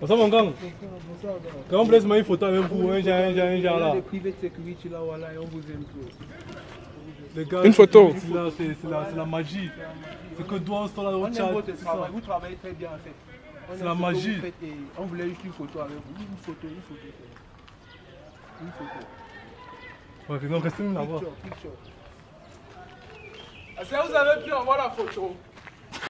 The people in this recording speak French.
Bonsoir mon gang. Quand on vous laisse une photo avec vous, un genre là. Les gars, une photo. C'est la magie. C'est que toi, on là au chat. Vous travaillez très bien en fait. C'est la magie. On voulait juste une photo avec vous. Une photo. Une photo. Ok, donc restez là-bas. Est-ce que vous avez pu avoir la photo?